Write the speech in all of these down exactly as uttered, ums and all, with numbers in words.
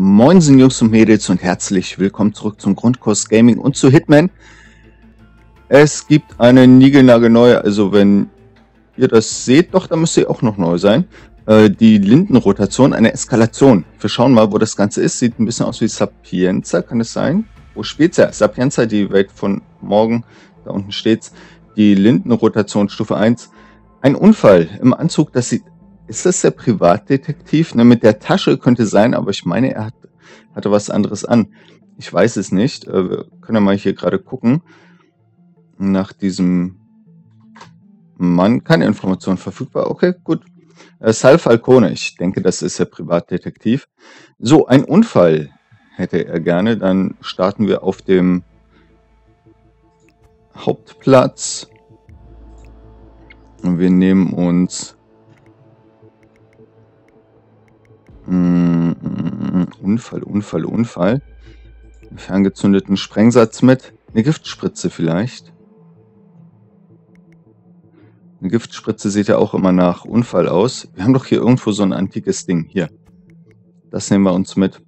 Moinsen Jungs und Mädels und herzlich willkommen zurück zum Grundkurs Gaming und zu Hitman. Es gibt eine niegelnagelneue, also wenn ihr das seht, doch, dann müsste auch noch neu sein. Äh, die Lindenrotation, eine Eskalation. Wir schauen mal, wo das Ganze ist. Sieht ein bisschen aus wie Sapienza, kann es sein? Wo steht's ja? Sapienza, die Welt von morgen. Da unten steht's. Die Lindenrotation Stufe eins. Ein Unfall im Anzug, das sieht... Ist das der Privatdetektiv? Ne, mit der Tasche könnte sein, aber ich meine, er hat, hatte was anderes an. Ich weiß es nicht. Äh, wir können ja mal hier gerade gucken. Nach diesem Mann. Keine Information verfügbar. Okay, gut. Äh, Sal Falcone. Ich denke, das ist der Privatdetektiv. So, ein Unfall hätte er gerne. Dann starten wir auf dem Hauptplatz. Und wir nehmen uns... Unfall, Unfall, Unfall. Einen ferngezündeten Sprengsatz mit. Eine Giftspritze vielleicht. Eine Giftspritze sieht ja auch immer nach Unfall aus. Wir haben doch hier irgendwo so ein antikes Ding. Hier. Das nehmen wir uns mit.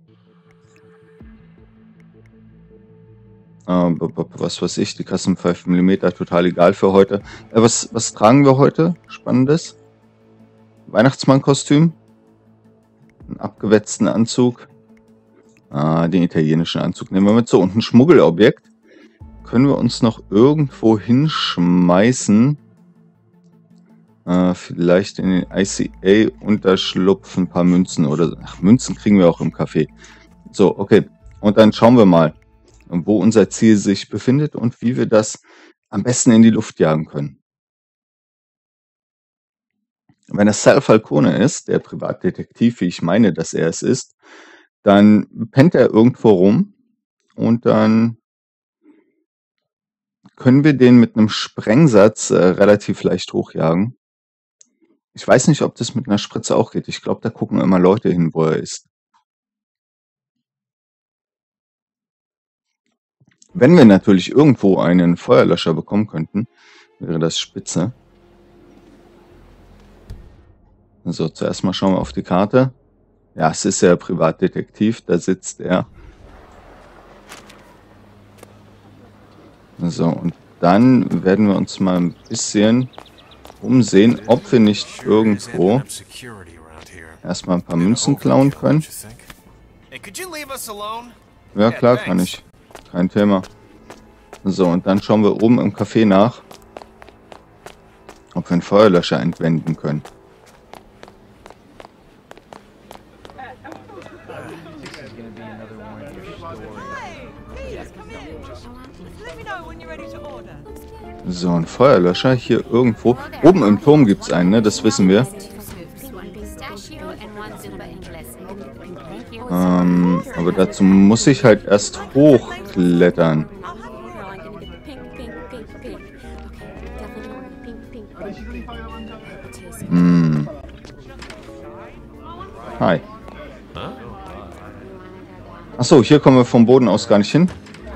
Äh, was weiß ich, die Kassen fünf Millimeter, total egal für heute. Äh, was, was tragen wir heute? Spannendes. Weihnachtsmann-Kostüm. Einen abgewetzten Anzug. Ah, den italienischen Anzug nehmen wir mit. So, und ein Schmuggelobjekt. Können wir uns noch irgendwo hinschmeißen? Äh, vielleicht in den I C A-Unterschlupf ein paar Münzen oder so. Ach, Münzen kriegen wir auch im Café. So, okay. Und dann schauen wir mal, wo unser Ziel sich befindet und wie wir das am besten in die Luft jagen können. Wenn es Sal Falcone ist, der Privatdetektiv, wie ich meine, dass er es ist, dann pennt er irgendwo rum und dann können wir den mit einem Sprengsatz äh, relativ leicht hochjagen. Ich weiß nicht, ob das mit einer Spritze auch geht. Ich glaube, da gucken immer Leute hin, wo er ist. Wenn wir natürlich irgendwo einen Feuerlöscher bekommen könnten, wäre das spitze. So, zuerst mal schauen wir auf die Karte. Ja, es ist der Privatdetektiv, da sitzt er. So, und dann werden wir uns mal ein bisschen umsehen, ob wir nicht irgendwo erstmal ein paar Münzen klauen können. Ja, klar kann ich. Kein Thema. So, und dann schauen wir oben im Café nach, ob wir einen Feuerlöscher entwenden können. So, ein Feuerlöscher hier irgendwo. Oben im Turm gibt es einen, ne? Das wissen wir. Ähm, aber dazu muss ich halt erst hochklettern. Hm. Hi. Achso, hier kommen wir vom Boden aus gar nicht hin.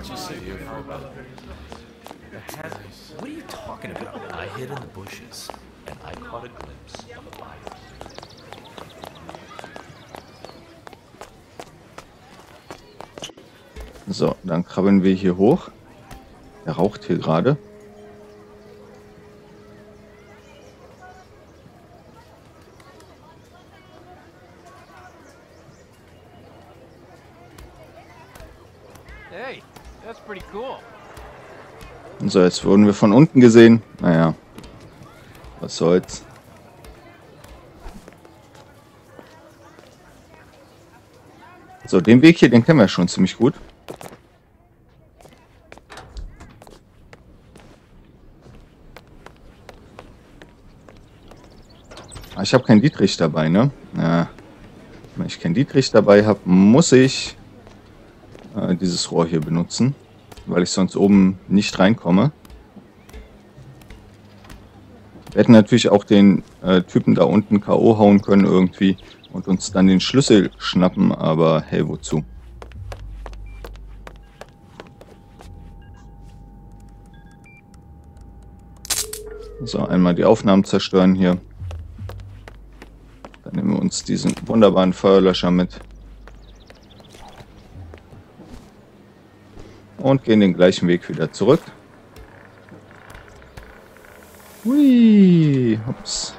So, dann krabbeln wir hier hoch. Der raucht hier gerade. Hey, that's pretty cool. So, jetzt wurden wir von unten gesehen. Naja, was soll's. So, den Weg hier, den kennen wir schon ziemlich gut. Ich habe keinen Dietrich dabei, ne? Ja. Wenn ich keinen Dietrich dabei habe, muss ich äh, dieses Rohr hier benutzen, weil ich sonst oben nicht reinkomme. Wir hätten natürlich auch den äh, Typen da unten K O hauen können irgendwie und uns dann den Schlüssel schnappen, aber hey, wozu? So, einmal die Aufnahmen zerstören hier. Dann nehmen wir uns diesen wunderbaren Feuerlöscher mit. Und gehen den gleichen Weg wieder zurück. Hui, hops.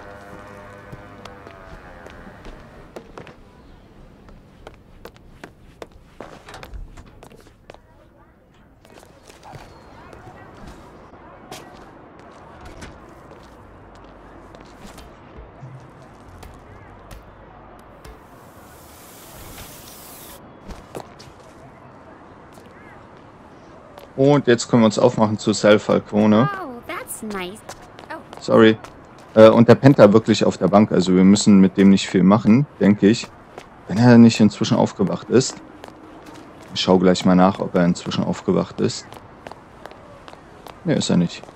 Und jetzt können wir uns aufmachen zu Sal Falcone. Oh, that's nice. Oh. Sorry. Äh, und der pennt da wirklich auf der Bank. Also wir müssen mit dem nicht viel machen, denke ich. Wenn er nicht inzwischen aufgewacht ist. Ich schaue gleich mal nach, ob er inzwischen aufgewacht ist. Ne, ist er nicht.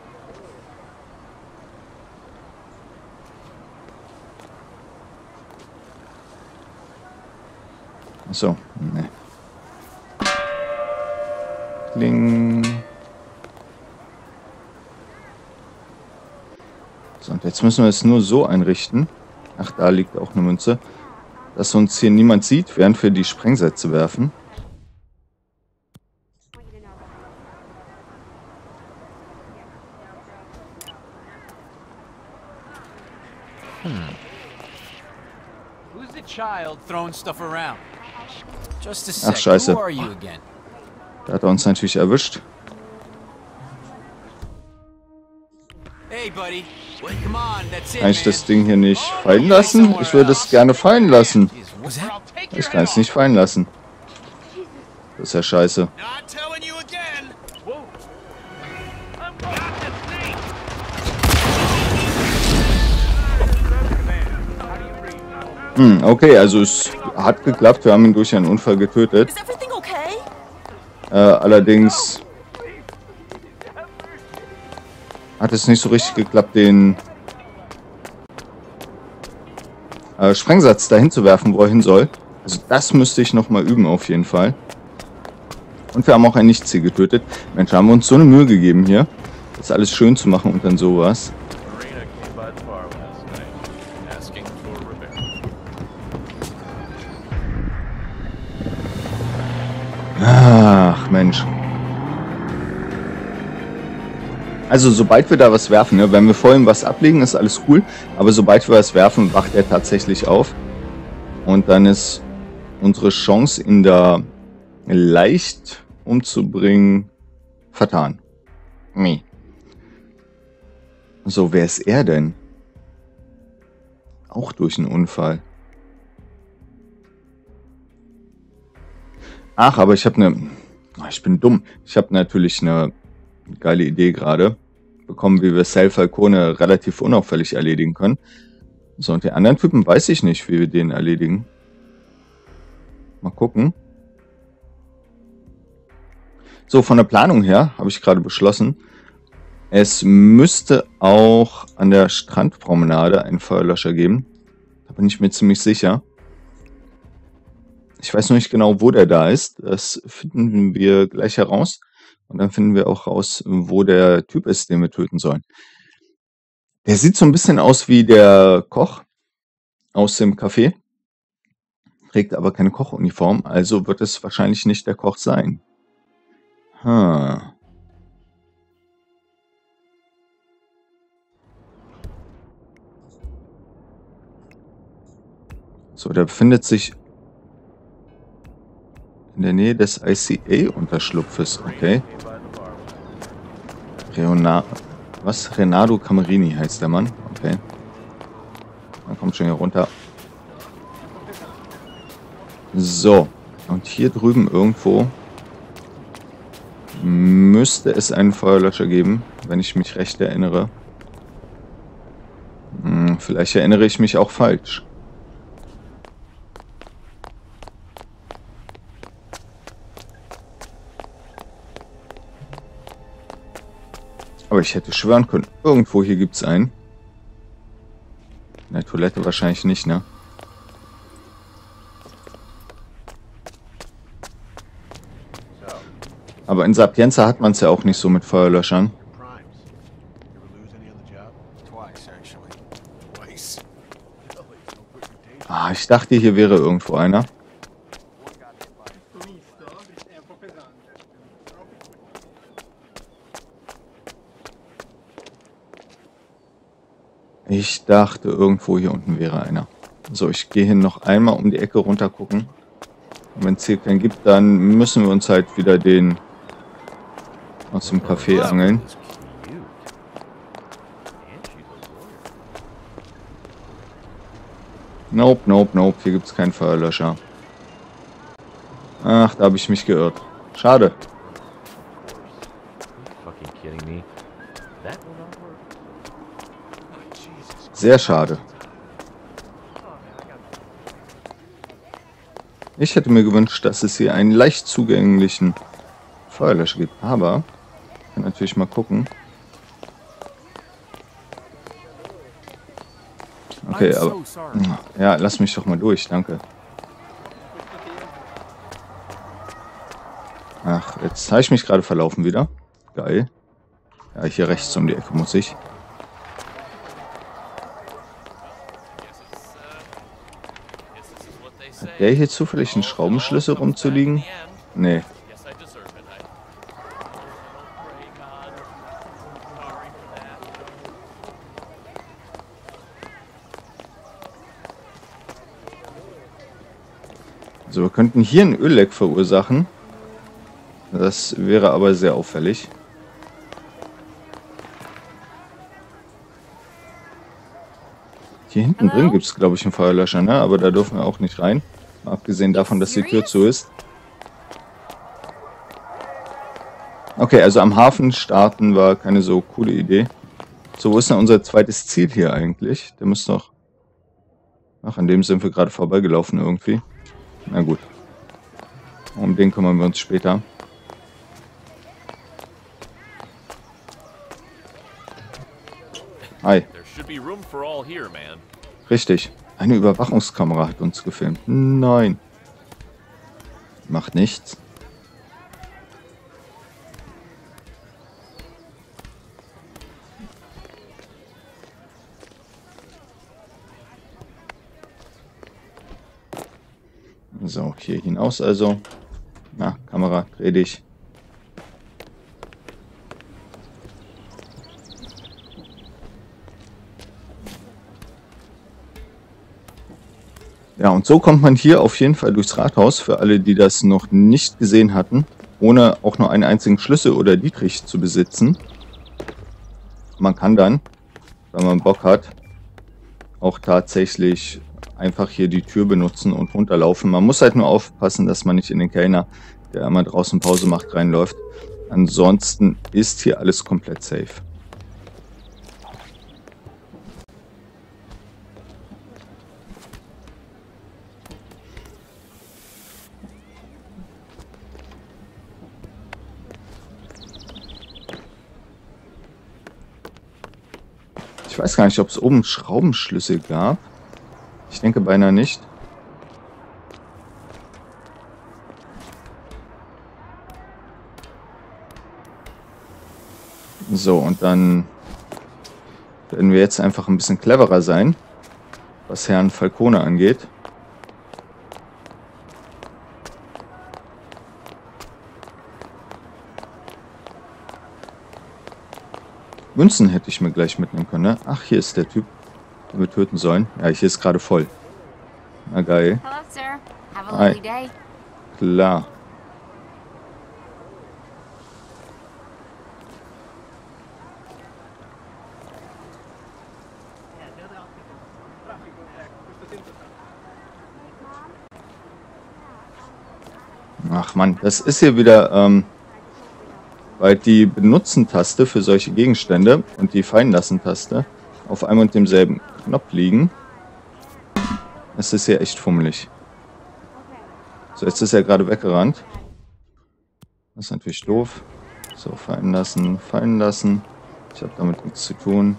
Achso, ne. Kling. So, und jetzt müssen wir es nur so einrichten. Ach, da liegt auch eine Münze. Dass uns hier niemand sieht, während wir die Sprengsätze werfen. Hm. Who's the child throwing stuff around? Just a sec. Ach, scheiße. Who are you again? Da hat er uns natürlich erwischt. Hey, buddy. Well, come on, that's it, Kann ich man. das Ding hier nicht fallen lassen? Ich würde es gerne fallen lassen. Ich kann es nicht fallen lassen. Das ist ja scheiße. Not telling you again. Whoa. I'm got this thing. Hm, okay, also es hat geklappt. Wir haben ihn durch einen Unfall getötet. Äh, allerdings hat es nicht so richtig geklappt, den äh, Sprengsatz dahin zu werfen, wo er hin soll. Also das müsste ich nochmal üben auf jeden Fall. Und wir haben auch ein Nichtziel getötet. Mensch, haben wir uns so eine Mühe gegeben hier, das alles schön zu machen und dann sowas. Ach, Mensch. Also, sobald wir da was werfen, ne, wenn wir vor ihm was ablegen, ist alles cool. Aber sobald wir was werfen, wacht er tatsächlich auf. Und dann ist unsere Chance, ihn da leicht umzubringen, vertan. Nee. So, wer ist er denn? Auch durch einen Unfall. Ach, aber ich habe eine... Ich bin dumm. Ich habe natürlich eine geile Idee gerade bekommen, wie wir Sal Falcone relativ unauffällig erledigen können. So, und die anderen Typen weiß ich nicht, wie wir den erledigen. Mal gucken. So, von der Planung her habe ich gerade beschlossen, es müsste auch an der Strandpromenade einen Feuerlöscher geben. Da bin ich mir ziemlich sicher. Ich weiß noch nicht genau, wo der da ist. Das finden wir gleich heraus. Und dann finden wir auch raus, wo der Typ ist, den wir töten sollen. Der sieht so ein bisschen aus wie der Koch aus dem Café. Trägt aber keine Kochuniform, also wird es wahrscheinlich nicht der Koch sein. Hm. So, der befindet sich in der Nähe des I C A-Unterschlupfes, okay. Reona Was? Renato Camerini heißt der Mann, okay. Dann kommt schon hier runter. So, und hier drüben irgendwo müsste es einen Feuerlöscher geben, wenn ich mich recht erinnere. Hm, vielleicht erinnere ich mich auch falsch. Aber ich hätte schwören können, irgendwo hier gibt es einen. In der Toilette wahrscheinlich nicht, ne? Aber in Sapienza hat man es ja auch nicht so mit Feuerlöschern. Ah, ich dachte, hier wäre irgendwo einer. Ich dachte, irgendwo hier unten wäre einer. So, ich gehe hin noch einmal um die Ecke runter gucken. Und wenn es hier keinen gibt, dann müssen wir uns halt wieder den aus dem Café angeln. Nope, nope, nope. Hier gibt es keinen Feuerlöscher. Ach, da habe ich mich geirrt. Schade. Sehr schade. Ich hätte mir gewünscht, dass es hier einen leicht zugänglichen Feuerlöscher gibt. Aber ich kann natürlich mal gucken. Okay, aber... Ja, lass mich doch mal durch, danke. Ach, jetzt habe ich mich gerade verlaufen wieder. Geil. Ja, hier rechts um die Ecke muss ich. Hat der hier zufällig einen Schraubenschlüssel rumzuliegen? Nee. So, wir könnten hier ein Ölleck verursachen. Das wäre aber sehr auffällig. Hier hinten drin gibt es, glaube ich, einen Feuerlöscher, ne? Aber da dürfen wir auch nicht rein. Mal abgesehen davon, dass die Tür zu ist. Okay, also am Hafen starten war keine so coole Idee. So, wo ist denn unser zweites Ziel hier eigentlich? Der muss doch... Ach, an dem sind wir gerade vorbeigelaufen irgendwie. Na gut. Um den kümmern wir uns später. Hi. Richtig. Eine Überwachungskamera hat uns gefilmt. Nein. Macht nichts. So, hier hinaus also. Na, Kamera, dreh dich. Ja, und so kommt man hier auf jeden Fall durchs Rathaus, für alle, die das noch nicht gesehen hatten, ohne auch nur einen einzigen Schlüssel oder Dietrich zu besitzen. Man kann dann, wenn man Bock hat, auch tatsächlich einfach hier die Tür benutzen und runterlaufen. Man muss halt nur aufpassen, dass man nicht in den Kellner, der immer draußen Pause macht, reinläuft. Ansonsten ist hier alles komplett safe. Ich weiß gar nicht, ob es oben Schraubenschlüssel gab. Ich denke beinahe nicht. So, und dann werden wir jetzt einfach ein bisschen cleverer sein, was Herrn Falcone angeht. Münzen hätte ich mir gleich mitnehmen können, ne? Ach, hier ist der Typ, den wir töten sollen. Ja, hier ist gerade voll. Na geil. Hello, sir. Have a Hi. lovely day. Klar. Ach Mann, das ist hier wieder, ähm, weil die Benutzen-Taste für solche Gegenstände und die Fallenlassen-Taste auf einem und demselben Knopf liegen. Das ist hier echt fummelig. So, jetzt ist er gerade weggerannt. Das ist natürlich doof. So, fallen lassen, fallen lassen. Ich habe damit nichts zu tun.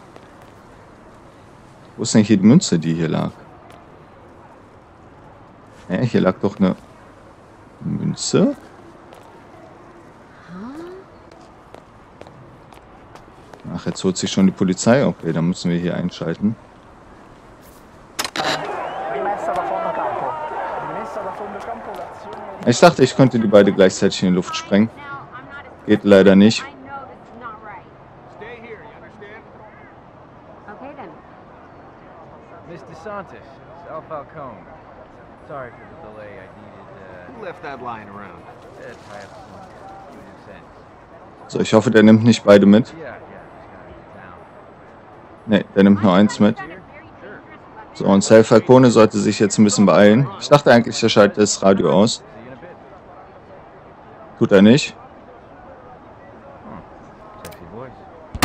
Wo ist denn hier die Münze, die hier lag? Hä, hier lag doch eine Münze? Ach, jetzt holt sich schon die Polizei. Okay, dann müssen wir hier einschalten. Ich dachte, ich könnte die beide gleichzeitig in die Luft sprengen. Geht leider nicht. Okay then. Pontus, Sal Falcone. Sorry for the delay. I needed, uh... Who left that lying around? Uh, tie up some loose ends. So, ich hoffe, der nimmt nicht beide mit. Yeah, yeah, just gotta get down. Ne, der nimmt nur eins mit. So, und Sal Falcone sollte sich jetzt ein bisschen beeilen. Ich dachte eigentlich, er schaltet das Radio aus. See you in a bit. Tut er nicht. Sexy voice.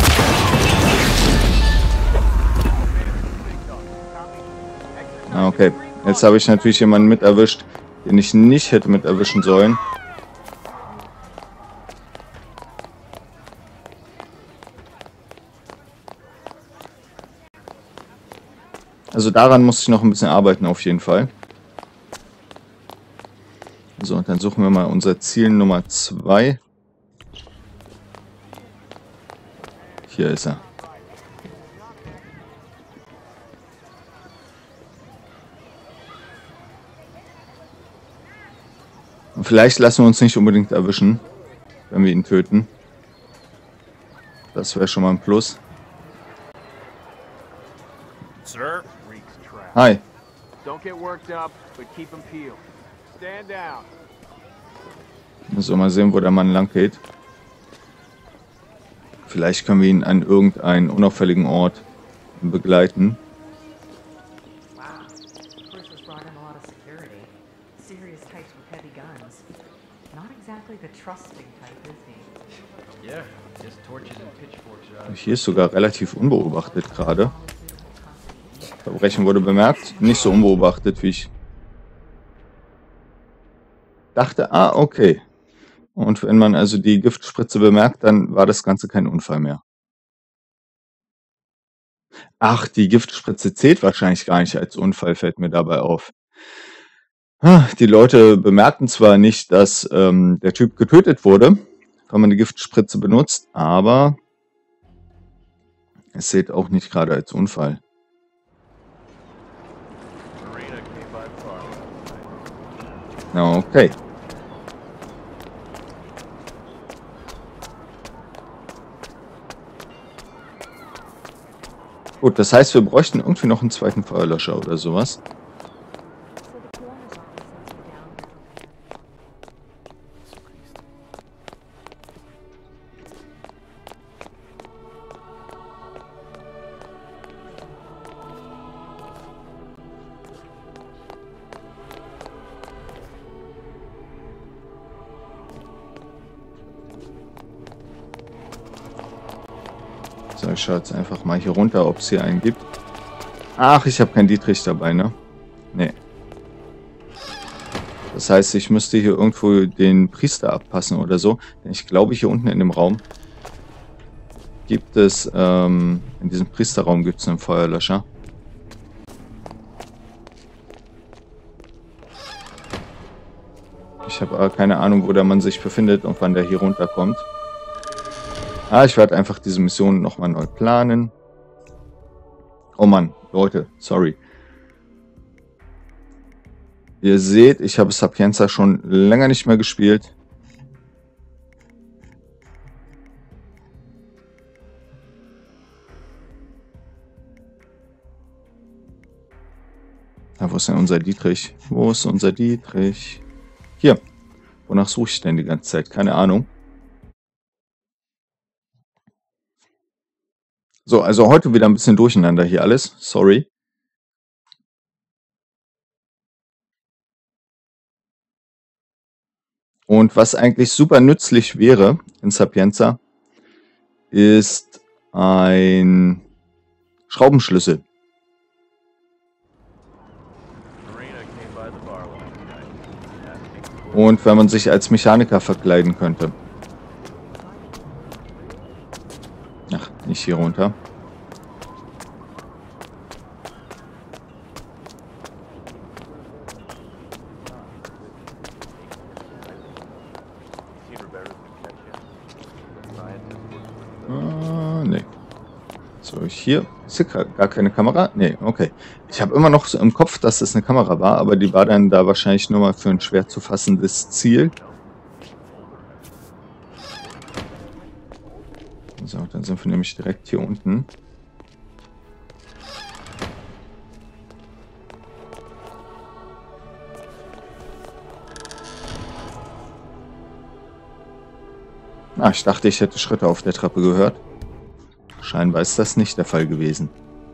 Ah, okay. Jetzt habe ich natürlich jemanden mit erwischt, den ich nicht hätte mit erwischen sollen. Also daran muss ich noch ein bisschen arbeiten auf jeden Fall. So, und dann suchen wir mal unser Ziel Nummer zwei. Hier ist er. Und vielleicht lassen wir uns nicht unbedingt erwischen, wenn wir ihn töten. Das wäre schon mal ein Plus. Sir? Hi. Don't get worked up, but keep them peeled. Stand down. Müssen wir mal sehen, wo der Mann lang geht. Vielleicht können wir ihn an irgendeinen unauffälligen Ort begleiten. Wow. Chris has brought in a lot of security. Serious types with heavy guns. Not exactly the trusting type, is he? Yeah, just torches and pitchforks are out. Hier ist sogar relativ unbeobachtet gerade. Verbrechen wurde bemerkt. Nicht so unbeobachtet, wie ich dachte. Ah, okay. Und wenn man also die Giftspritze bemerkt, dann war das Ganze kein Unfall mehr. Ach, die Giftspritze zählt wahrscheinlich gar nicht als Unfall, fällt mir dabei auf. Die Leute bemerkten zwar nicht, dass ähm, der Typ getötet wurde, wenn man die Giftspritze benutzt, aber es zählt auch nicht gerade als Unfall. Okay. Gut, das heißt, wir bräuchten irgendwie noch einen zweiten Feuerlöscher oder sowas. So, ich schaue jetzt einfach mal hier runter, ob es hier einen gibt. Ach, ich habe keinen Dietrich dabei, ne? Nee. Das heißt, ich müsste hier irgendwo den Priester abpassen oder so. Denn ich glaube, hier unten in dem Raum gibt es, ähm, in diesem Priesterraum gibt es einen Feuerlöscher. Ich habe aber keine Ahnung, wo der Mann sich befindet und wann der hier runterkommt. Ah, ich werde einfach diese Mission nochmal neu planen. Oh Mann, Leute, sorry. Ihr seht, ich habe Sapienza schon länger nicht mehr gespielt. Ja, wo ist denn unser Dietrich? Wo ist unser Dietrich? Hier. Wonach suche ich denn die ganze Zeit? Keine Ahnung. So, also heute wieder ein bisschen durcheinander hier alles. Sorry. Und was eigentlich super nützlich wäre in Sapienza, ist ein Schraubenschlüssel. Und wenn man sich als Mechaniker verkleiden könnte. Ach, nicht hier runter. Ah, nee. So, hier ist hier gar keine Kamera. Nee, okay. Ich habe immer noch so im Kopf, dass es eine Kamera war, aber die war dann da wahrscheinlich nur mal für ein schwer zu fassendes Ziel. So, dann sind wir nämlich direkt hier unten. Ah, ich dachte, ich hätte Schritte auf der Treppe gehört. Scheinbar ist das nicht der Fall gewesen.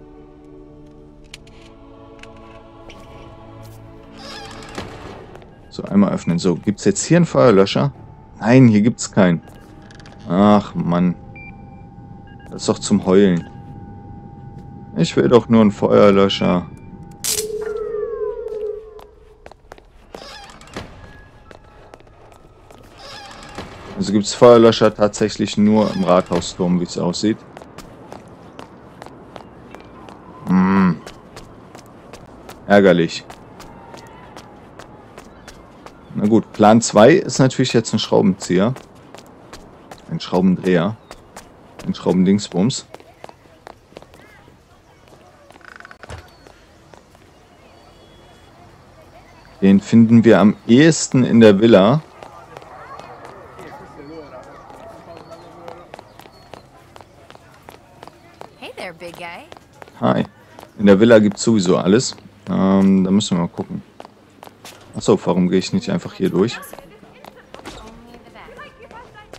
So, einmal öffnen. So, gibt es jetzt hier einen Feuerlöscher? Nein, hier gibt es keinen. Ach, Mann. Das ist doch zum Heulen. Ich will doch nur einen Feuerlöscher. Also gibt es Feuerlöscher tatsächlich nur im Rathausturm, wie es aussieht. Hm. Ärgerlich. Na gut, Plan zwei ist natürlich jetzt ein Schraubenzieher. Ein Schraubendreher. Ein Schraubendingsbums. Den finden wir am ehesten in der Villa. Hey there, big guy. Hi. In der Villa gibt es sowieso alles. Ähm, da müssen wir mal gucken. Achso, warum gehe ich nicht einfach hier durch? Only the back.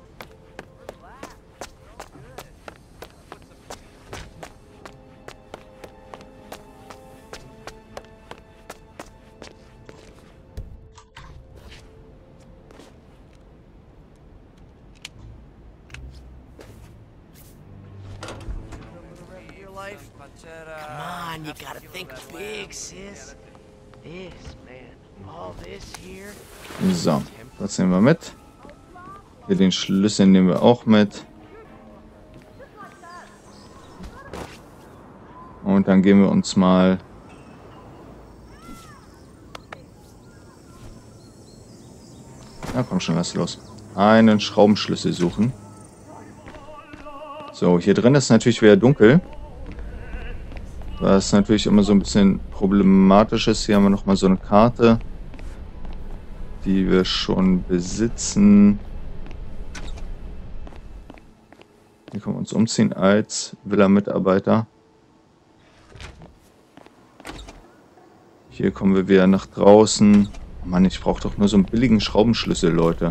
Your life, but uh, Come on, you gotta think big, sis. This, man, all this here. So, das nehmen wir mit. Hier den Schlüssel nehmen wir auch mit. Und dann gehen wir uns mal... Na komm schon, lass los. Einen Schraubenschlüssel suchen. So, hier drin ist natürlich wieder dunkel. Was natürlich immer so ein bisschen problematisch ist. Hier haben wir nochmal so eine Karte, die wir schon besitzen. Hier können wir uns umziehen als Villa-Mitarbeiter. Hier kommen wir wieder nach draußen. Oh Mann, ich brauche doch nur so einen billigen Schraubenschlüssel, Leute.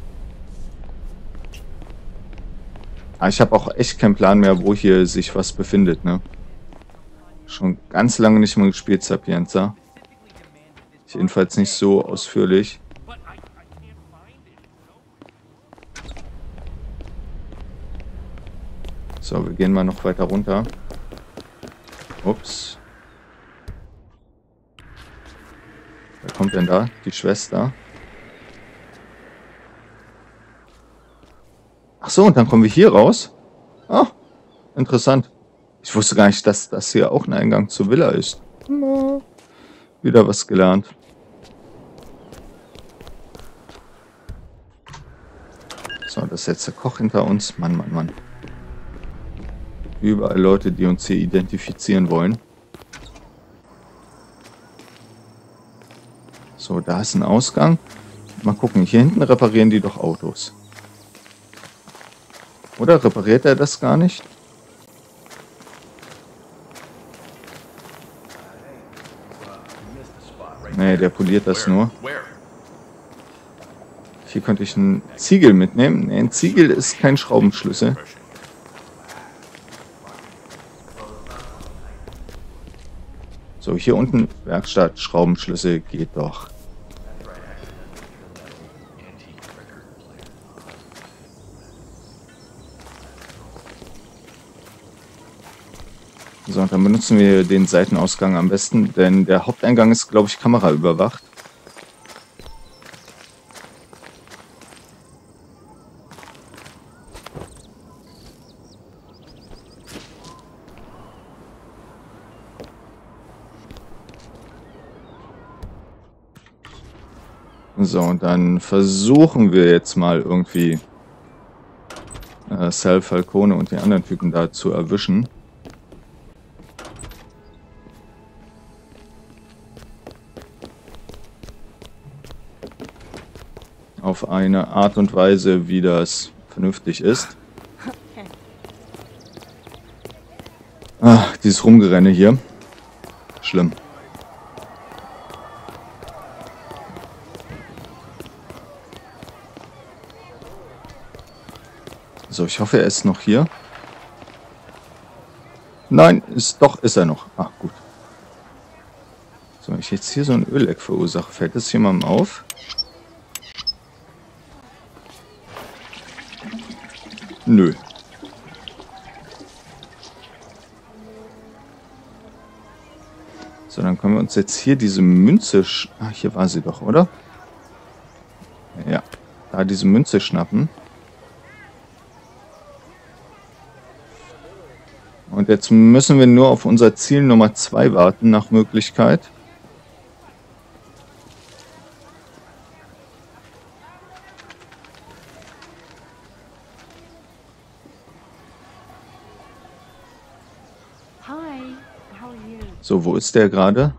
Ah, ich habe auch echt keinen Plan mehr, wo hier sich was befindet, ne? Schon ganz lange nicht mehr gespielt, Sapienza. Jedenfalls nicht so ausführlich. So, wir gehen mal noch weiter runter. Ups. Wer kommt denn da? Die Schwester. Ach so, und dann kommen wir hier raus. Ah, interessant. Ich wusste gar nicht, dass das hier auch ein Eingang zur Villa ist. Na, wieder was gelernt. So, das ist jetzt der Koch hinter uns. Mann, Mann, Mann. Überall Leute, die uns hier identifizieren wollen. So, da ist ein Ausgang. Mal gucken, hier hinten reparieren die doch Autos. Oder repariert er das gar nicht? Nee, der poliert das nur. Hier könnte ich einen Ziegel mitnehmen. Nee, ein Ziegel ist kein Schraubenschlüssel. So, hier unten Werkstatt, Schraubenschlüssel geht doch. So, und dann benutzen wir den Seitenausgang am besten, denn der Haupteingang ist, glaube ich, kameraüberwacht. So, und dann versuchen wir jetzt mal irgendwie äh, Sal Falcone und die anderen Typen da zu erwischen. Auf eine Art und Weise, wie das vernünftig ist. Ach, dieses Rumgerenne hier. Schlimm. So, ich hoffe, er ist noch hier. Nein, ist doch, ist er noch. Ah, gut. So, wenn ich jetzt hier so ein Ölleck verursache, fällt das jemandem auf? Nö. So, dann können wir uns jetzt hier diese Münze... Sch ah, hier war sie doch, oder? Ja, da diese Münze schnappen. Und jetzt müssen wir nur auf unser Ziel Nummer zwei warten, nach Möglichkeit. So, wo ist der gerade?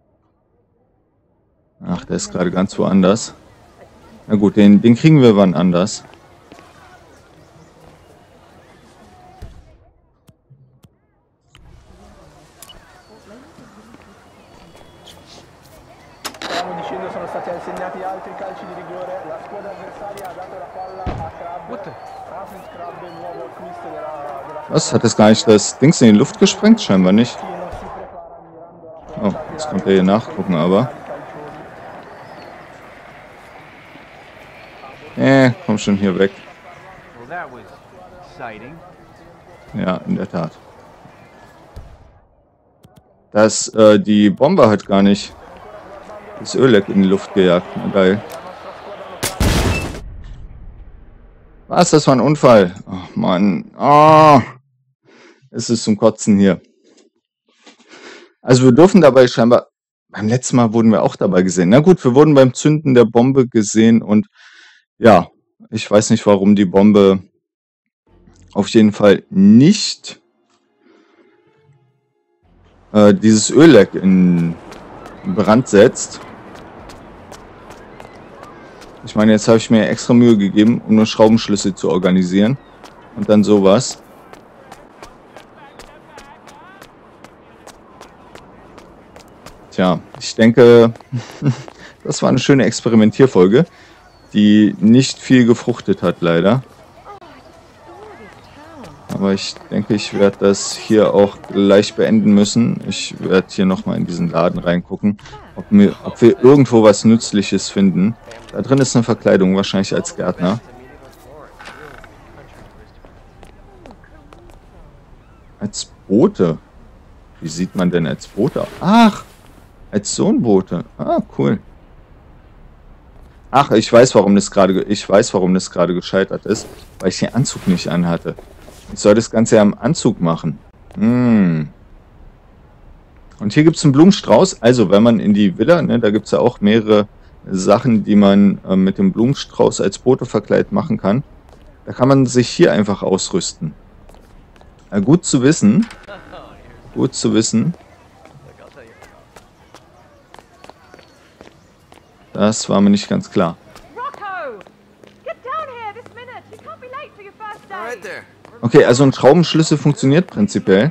Ach, der ist gerade ganz woanders. Na gut, den, den kriegen wir wann anders. Was? Hat das gar nicht das Dings in die Luft gesprengt? Scheinbar nicht. Oh, jetzt kommt er hier nachgucken, aber. Äh, komm schon hier weg. Ja, in der Tat. Das, äh, die Bombe hat gar nicht das Ölleck in die Luft gejagt. Na, geil. Was? Das war ein Unfall. Oh, Mann. Oh. Es ist zum Kotzen hier. Also wir dürfen dabei scheinbar... Beim letzten Mal wurden wir auch dabei gesehen. Na gut, wir wurden beim Zünden der Bombe gesehen und ja, ich weiß nicht, warum die Bombe auf jeden Fall nicht äh, dieses Ölleck in Brand setzt. Ich meine, jetzt habe ich mir extra Mühe gegeben, um nur Schraubenschlüssel zu organisieren. Und dann sowas. Tja, ich denke, das war eine schöne Experimentierfolge, die nicht viel gefruchtet hat, leider. Aber ich denke, ich werde das hier auch gleich beenden müssen. Ich werde hier nochmal in diesen Laden reingucken, ob, wir, ob wir irgendwo was Nützliches finden. Da drin ist eine Verkleidung, wahrscheinlich als Gärtner. Als Bote? Wie sieht man denn als Bote? Ach, als Sohnbote. Ah, cool. Ach, ich weiß, warum das gerade, ich weiß, warum das gerade gescheitert ist, weil ich den Anzug nicht anhatte. Ich soll das Ganze ja im Anzug machen. Hm. Und hier gibt es einen Blumenstrauß. Also, wenn man in die Villa, ne, da gibt es ja auch mehrere Sachen, die man äh, mit dem Blumenstrauß als Bote verkleidet machen kann. Da kann man sich hier einfach ausrüsten. Na, gut zu wissen. Gut zu wissen. Das war mir nicht ganz klar. Okay, also ein Schraubenschlüssel funktioniert prinzipiell.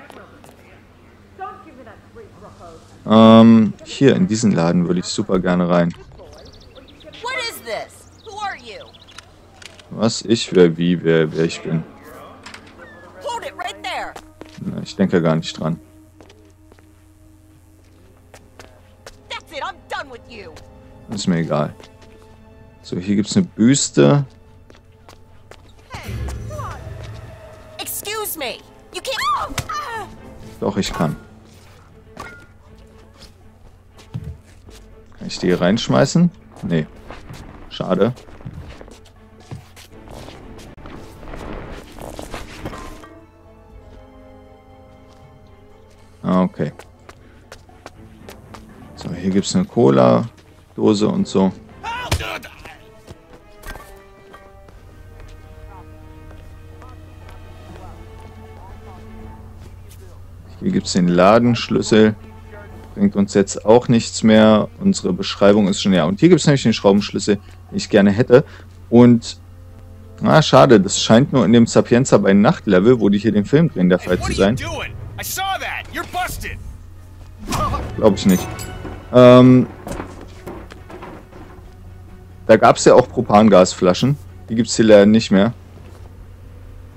Ähm, hier in diesen Laden würde ich super gerne rein. Was? Ich? Wer? Wie? Wer? Wer ich bin? Na, ich denke gar nicht dran. Ist mir egal. So, hier gibt es eine Büste. Doch, ich kann. Kann ich die hier reinschmeißen? Nee. Schade. Ah, okay. So, hier gibt es eine Cola-Dose und so. Hier gibt es den Ladenschlüssel. Bringt uns jetzt auch nichts mehr. Unsere Beschreibung ist schon... Ja, und hier gibt es nämlich den Schraubenschlüssel, den ich gerne hätte. Und... Na, schade. Das scheint nur in dem Sapienza bei Nachtlevel, wo die hier den Film drehen, der Fall zu sein. Glaube ich nicht. Ähm... Da gab es ja auch Propangasflaschen. Die gibt es hier leider nicht mehr.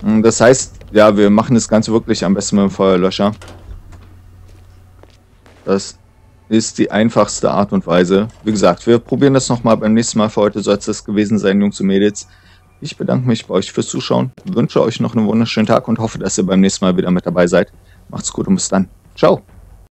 Das heißt, ja, wir machen das Ganze wirklich am besten mit dem Feuerlöscher. Das ist die einfachste Art und Weise. Wie gesagt, wir probieren das nochmal beim nächsten Mal. Für heute soll es das gewesen sein, Jungs und Mädels. Ich bedanke mich bei euch fürs Zuschauen, wünsche euch noch einen wunderschönen Tag und hoffe, dass ihr beim nächsten Mal wieder mit dabei seid. Macht's gut und bis dann. Ciao.